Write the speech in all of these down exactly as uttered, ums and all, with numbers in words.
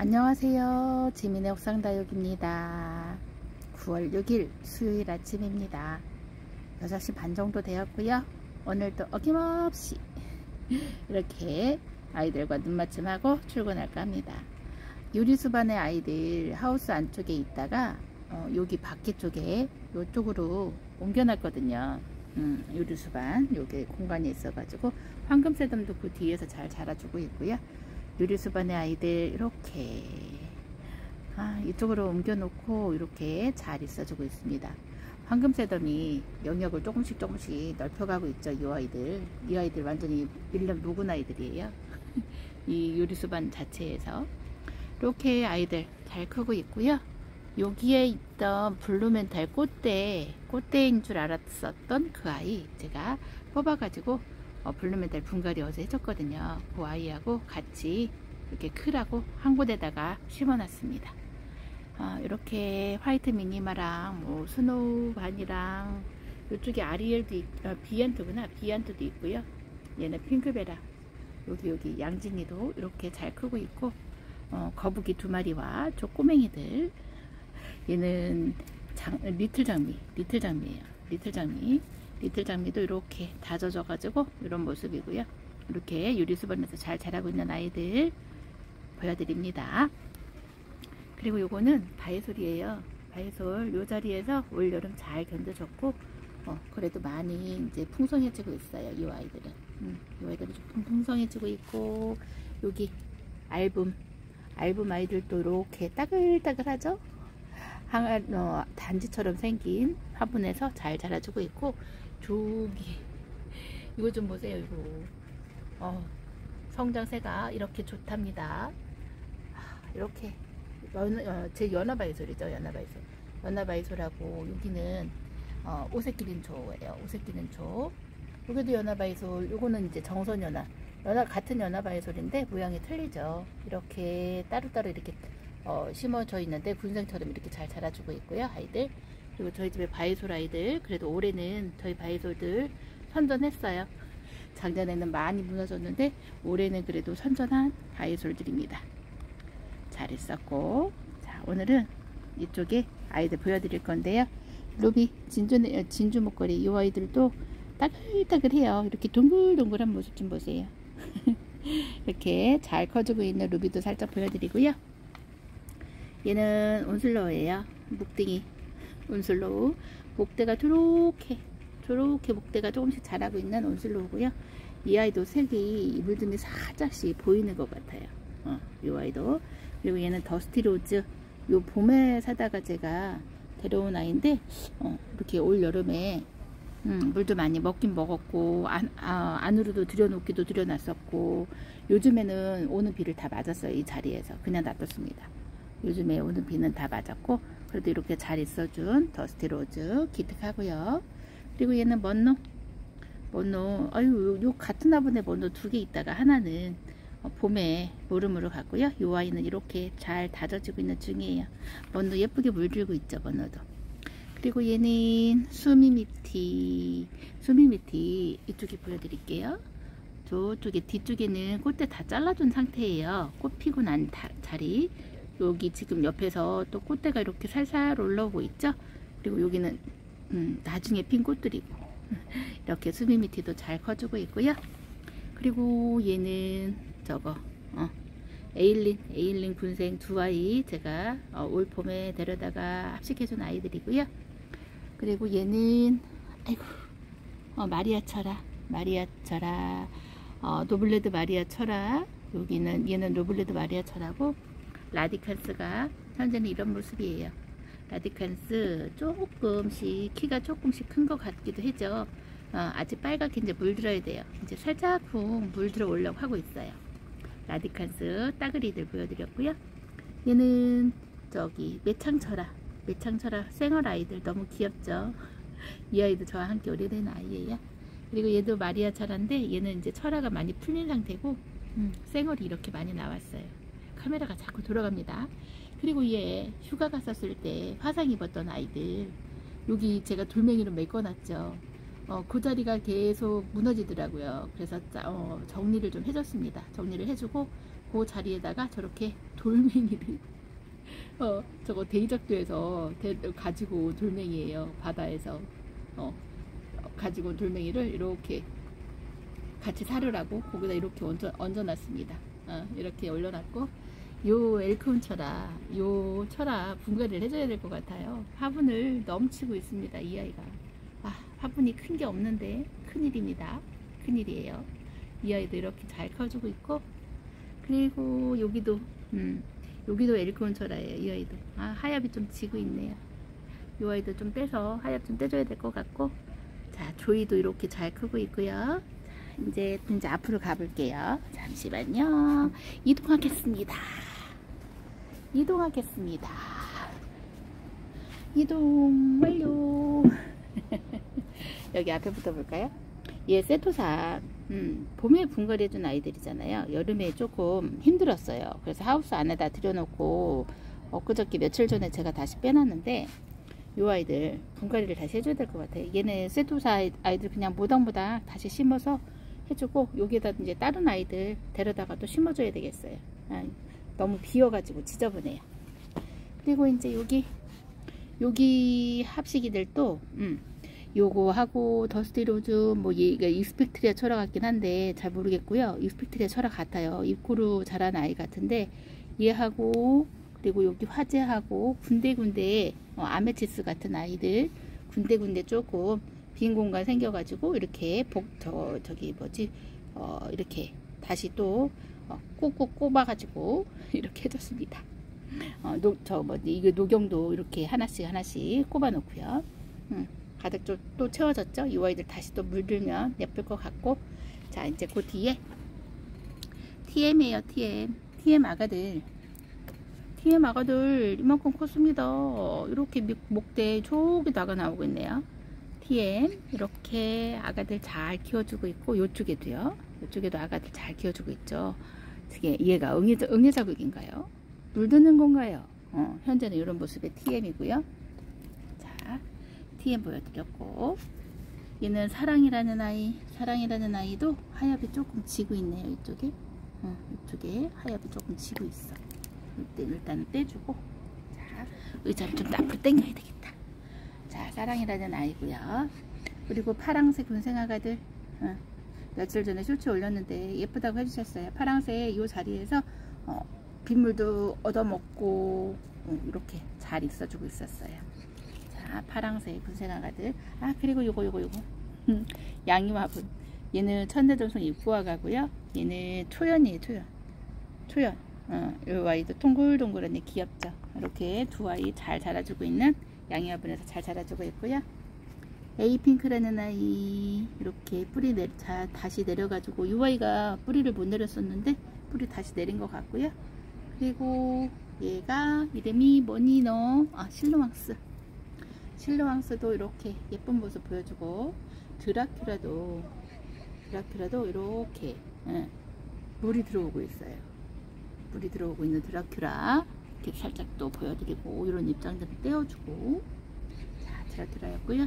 안녕하세요. 지민의 옥상다육입니다. 구월 육일 수요일 아침입니다. 여섯 시 반 정도 되었고요. 오늘도 어김없이 이렇게 아이들과 눈맞춤하고 출근할까 합니다. 유리수반의 아이들 하우스 안쪽에 있다가 어, 여기 밖에 쪽에 이쪽으로 옮겨놨거든요. 음, 유리수반 여기 공간이 있어가지고 황금새덤도 그 뒤에서 잘 자라주고 있고요. 유리수반의 아이들 이렇게 아, 이쪽으로 옮겨 놓고 이렇게 잘 있어주고 있습니다. 황금새덤이 영역을 조금씩 조금씩 넓혀가고 있죠. 이 아이들 이 아이들 완전히 일 년 묵은 아이들이에요. 이 유리수반 자체에서 이렇게 아이들 잘 크고 있고요. 여기에 있던 블루멘탈 꽃대 꽃대인 줄 알았었던 그 아이 제가 뽑아가지고 어, 블루멘탈 분갈이 어제 해줬거든요. 그 아이하고 같이 이렇게 크라고 한 곳에다가 심어놨습니다. 어, 이렇게 화이트 미니마랑 뭐 스노우 반이랑 이쪽에 아리엘도 있, 어, 비안트구나 비안트도 있고요. 얘는 핑크베라 여기 여기 양진이도 이렇게 잘 크고 있고 어, 거북이 두 마리와 저 꼬맹이들 얘는 장, 리틀 장미 리틀 장미예요. 리틀 장미 리틀 장미도 이렇게 다져져 가지고 이런 모습이고요. 이렇게 유리수반에서 잘 자라고 있는 아이들 보여드립니다. 그리고 요거는 바이솔이에요. 바이솔 요 자리에서 올 여름 잘 견뎌줬고 어, 그래도 많이 이제 풍성해지고 있어요. 이 아이들은 음, 이 아이들은 좀 풍성해지고 있고 여기 알붐 알붐 아이들도 이렇게 따글따글하죠. 항아, 어, 단지처럼 생긴 화분에서 잘 자라주고 있고 저기 이거 좀 보세요. 이거 어, 성장세가 이렇게 좋답니다. 이렇게 연, 어, 제 연화바이솔이죠. 연화바이솔 연화바이솔하고 여기는 어, 오색기린초예요. 오색기린초 여기도 연화바이솔 요거는 이제 정선연화 연화 같은 연화바이솔인데 모양이 틀리죠. 이렇게 따로따로 이렇게 어, 심어져 있는데 군생처럼 이렇게 잘 자라주고 있고요. 아이들 그리고 저희 집에 바이솔 아이들 그래도 올해는 저희 바이솔들 선전했어요. 작년에는 많이 무너졌는데 올해는 그래도 선전한 바이솔들입니다. 잘 있었고 자 오늘은 이쪽에 아이들 보여드릴 건데요. 루비 진주, 진주 목걸이 이 아이들도 따글따글해요. 이렇게 동글동글한 모습 좀 보세요. 이렇게 잘 커지고 있는 루비도 살짝 보여드리고요. 얘는 온슬로우예요. 목등이 온슬로우 목대가 저렇게 저렇게 목대가 조금씩 자라고 있는 온슬로우고요. 이 아이도 색이 물듬이 살짝씩 보이는 것 같아요. 어, 이 아이도 그리고 얘는 더스티로즈 요 봄에 사다가 제가 데려온 아이인데 어, 이렇게 올 여름에 음, 물도 많이 먹긴 먹었고 안, 아, 안으로도 들여놓기도 들여놨었고 요즘에는 오는 비를 다 맞았어요. 이 자리에서 그냥 놔뒀습니다. 요즘에 오는 비는 다 맞았고 그래도 이렇게 잘 있어준 더스티로즈 기특하고요. 그리고 얘는 먼노 먼노 아유 요, 요 같은 화분에 먼노 두 개 있다가 하나는 어, 봄에 물음으로 갔고요. 요 아이는 이렇게 잘 다져지고 있는 중이에요. 먼노 예쁘게 물들고 있죠. 먼노도 그리고 얘는 수미미티 수미미티 이쪽에 보여드릴게요. 저쪽에 뒤쪽에는 꽃대 다 잘라준 상태예요. 꽃 피고 난 다, 자리 여기 지금 옆에서 또 꽃대가 이렇게 살살 올라오고 있죠. 그리고 여기는 음, 나중에 핀 꽃들이고 이렇게 수미미티도 잘 커주고 있고요. 그리고 얘는 저거 어, 에일린 에일린 군생 두 아이 제가 어, 올 봄에 데려다가 합식해준 아이들이고요. 그리고 얘는 아이고 어, 마리아 철아 마리아 철아 어, 노블레드 마리아 철아 여기는 얘는 노블레드 마리아 철하고 라디칸스가 현재는 이런 모습이에요. 라디칸스 조금씩 키가 조금씩 큰 것 같기도 하죠. 어, 아직 빨갛게 이제 물들어야 돼요. 이제 살짝쿵 물들어 오려고 하고 있어요. 라디칸스 따그리들 보여드렸고요. 얘는 저기 매창철아 매창철아 생얼 아이들 너무 귀엽죠. 이 아이도 저와 함께 오래된 아이예요. 그리고 얘도 마리아 철아인데 얘는 이제 철아가 많이 풀린 상태고 음, 생얼이 이렇게 많이 나왔어요. 카메라가 자꾸 돌아갑니다. 그리고 얘 휴가 갔었을 때 화상 입었던 아이들 여기 제가 돌멩이로 메꿔놨죠. 어, 그 자리가 계속 무너지더라고요. 그래서 어, 정리를 좀 해줬습니다. 정리를 해주고 그 자리에다가 저렇게 돌멩이를 어 저거 대이작도에서 대, 가지고 돌멩이에요. 바다에서 어 가지고 돌멩이를 이렇게 같이 사르라고 거기다 이렇게 얹어, 얹어놨습니다. 어, 이렇게 올려놨고, 요 엘크온 철화, 요 철화 분갈이를 해줘야 될 것 같아요. 화분을 넘치고 있습니다. 이 아이가. 아, 화분이 큰 게 없는데 큰일입니다. 큰일이에요. 이 아이도 이렇게 잘 커주고 있고, 그리고 여기도 음, 여기도 엘크온 철화예요. 이 아이도. 아, 하엽이 좀 지고 있네요. 이 아이도 좀 빼서 하엽 좀 떼줘야 될 것 같고, 자, 조이도 이렇게 잘 크고 있고요. 이제 이제 앞으로 가볼게요. 잠시만요. 이동하겠습니다. 이동하겠습니다. 이동 완료. 여기 앞에부터 볼까요? 얘 세토사 음, 봄에 분갈이 해준 아이들이잖아요. 여름에 조금 힘들었어요. 그래서 하우스 안에다 들여놓고 엊그저께 며칠 전에 제가 다시 빼놨는데, 요 아이들 분갈이를 다시 해줘야 될 것 같아요. 얘는 세토사 아이들 그냥 모닥모닥 다시 심어서 해주고, 여기에다 이제 다른 아이들 데려다가 또 심어줘야 되겠어요. 아, 너무 비어가지고 지저분해요. 그리고 이제 여기 여기 합식이들도 음, 요거 하고 더스티로즈 뭐 얘가 익스펙트리아 철화 같긴 한데 잘 모르겠고요. 익스펙트리아 철화 같아요. 입고루 자란 아이 같은데, 얘하고 그리고 여기 화재하고 군데군데 어, 아메치스 같은 아이들 군데군데 조금 빈 공간 생겨가지고 이렇게 복, 저, 저기 뭐지 어, 이렇게 다시 또 어, 꾹꾹 꼽아가지고 이렇게 해줬습니다. 어, 노, 저 뭐지 이게 녹용도 이렇게 하나씩 하나씩 꼽아 놓고요. 음, 가득 좀 또 채워졌죠. 이 아이들 다시 또 물들면 예쁠 것 같고, 자 이제 그 뒤에 티엠이에요. 티엠 티엠 아가들 티엠 아가들 이만큼 컸습니다. 이렇게 목대 저기 나가 나오고 있네요. 티엠 이렇게 아가들 잘 키워주고 있고, 요쪽에도요. 요쪽에도 아가들 잘 키워주고 있죠. 이게 얘가 응애, 응애 자국인가요? 물드는 건가요? 어, 현재는 이런 모습의 티엠이고요. 자, 티엠 보여드렸고, 얘는 사랑이라는 아이, 사랑이라는 아이도 하엽이 조금 지고 있네요. 이쪽에, 어, 이쪽에 하엽이 조금 지고 있어. 일단, 일단은 떼주고, 자, 의자를 좀 앞으로 당겨야 되겠다. 자, 사랑이라는 아이고요. 그리고 파랑새 군생아가들, 어, 며칠 전에 쇼츠 올렸는데 예쁘다고 해주셨어요. 파랑새 이 자리에서 어, 빗물도 얻어먹고 어, 이렇게 잘 있어주고 있었어요. 자, 파랑새 군생아가들. 아, 그리고 요거 요거 요거 양이화분. 얘는 천내전송 입구화가고요. 얘는 초연이에요. 초연 초연 어, 이 아이도 동글동글하니 귀엽죠. 이렇게 두 아이 잘 자라주고 있는 양이화분에서 잘 자라주고 있고요. 에이핑크라는 아이 이렇게 뿌리 내, 자, 다시 내려가지고, 이 아이가 뿌리를 못 내렸었는데 뿌리 다시 내린 것 같고요. 그리고 얘가 이름이 뭐니 너? 아, 실로왕스. 실로왕스도 이렇게 예쁜 모습 보여주고, 드라큘라도 드라큘라도 이렇게 예, 물이 들어오고 있어요. 물이 들어오고 있는 드라큘라 이렇게 살짝 또 보여드리고, 이런 입장들을 떼어주고, 자, 드라큘라였고요.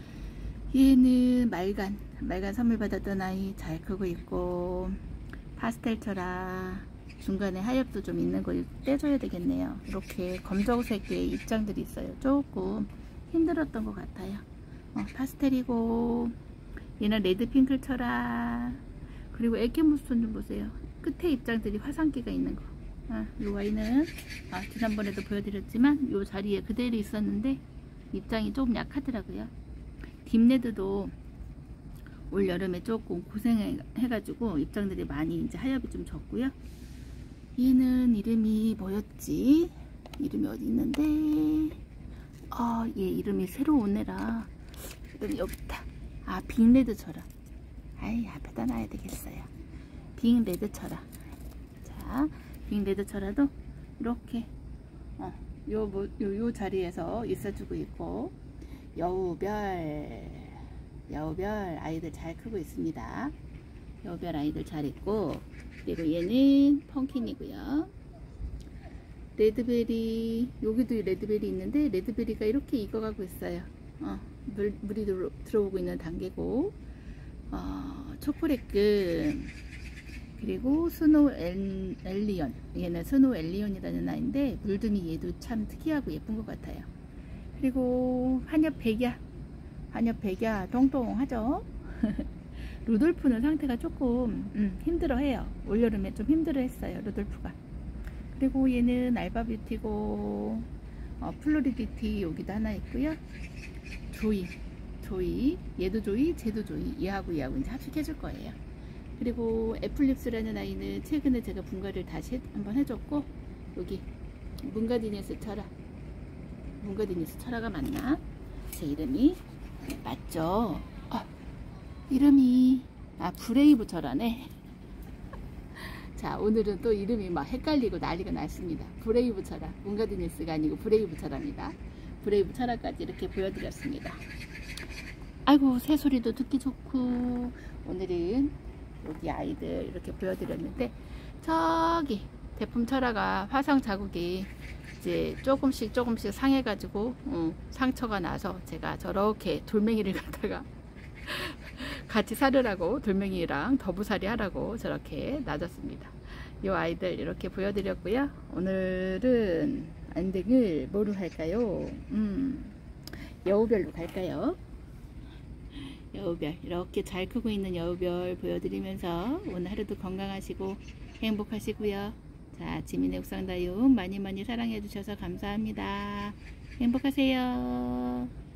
얘는 말간 말간 선물 받았던 아이 잘 크고 있고, 파스텔 철화 중간에 하엽도 좀 있는 거 떼줘야 되겠네요. 이렇게 검정색의 입장들이 있어요. 조금 힘들었던 것 같아요. 어, 파스텔이고, 얘는 레드핑크 철화. 그리고 에케무스톤 좀 보세요. 끝에 입장들이 화산기가 있는 거. 아, 이 아이는 아, 지난번에도 보여드렸지만 이 자리에 그대로 있었는데 입장이 조금 약하더라고요. 딥레드도 올 여름에 조금 고생해가지고 입장들이 많이 이제 하엽이 좀 적고요. 얘는 이름이 뭐였지? 이름이 어디 있는데? 아, 얘 이름이 새로 오네라. 이름이 여기 있다. 아, 빅레드 철화. 아이, 앞에다 놔야 되겠어요. 빅레드 철화. 자, 빅레드 철화도 이렇게 어, 요, 뭐, 요, 요 자리에서 있어주고 있고, 여우별 여우별 아이들 잘 크고 있습니다. 여우별 아이들 잘 있고, 그리고 얘는 펑킨이고요. 레드베리, 여기도 레드베리 있는데 레드베리가 이렇게 익어가고 있어요. 어, 물, 물이 들어, 들어오고 있는 단계고, 어, 초콜릿금, 그리고 스노우 엘, 엘리온, 얘는 스노우 엘리온이라는 아이인데 물듬이 얘도 참 특이하고 예쁜 것 같아요. 그리고 한엽 백야, 한엽 백야 통통하죠. 루돌프는 상태가 조금 음, 힘들어해요. 올여름에 좀 힘들어했어요, 루돌프가. 그리고 얘는 알바뷰티고 어, 플로리디티 여기도 하나 있고요. 조이, 조이, 얘도 조이, 쟤도 조이, 얘하고 얘하고 이제 합식해줄 거예요. 그리고 애플립스라는 아이는 최근에 제가 분갈이를 다시 한번 해줬고, 여기 문가디니스 철아, 문가디니스 철아가 맞나? 제 이름이 맞죠? 어, 이름이 아 브레이브 철아네. 자, 오늘은 또 이름이 막 헷갈리고 난리가 났습니다. 브레이브 철아, 문가디니스가 아니고 브레이브 철아입니다. 브레이브 철아까지 이렇게 보여드렸습니다. 아이고, 새소리도 듣기 좋고. 오늘은 여기 아이들 이렇게 보여드렸는데, 저기 대품 철아가 화상 자국이 이제 조금씩 조금씩 상해가지고 어, 상처가 나서 제가 저렇게 돌멩이를 갖다가 같이 살으라고, 돌멩이랑 더부살이 하라고 저렇게 놔뒀습니다. 이 아이들 이렇게 보여드렸고요. 오늘은 엔딩을 뭐로 할까요? 음, 여우별로 갈까요? 여우별, 이렇게 잘 크고 있는 여우별 보여드리면서 오늘 하루도 건강하시고 행복하시고요. 자, 지민의 옥상다육 많이 많이 사랑해 주셔서 감사합니다. 행복하세요.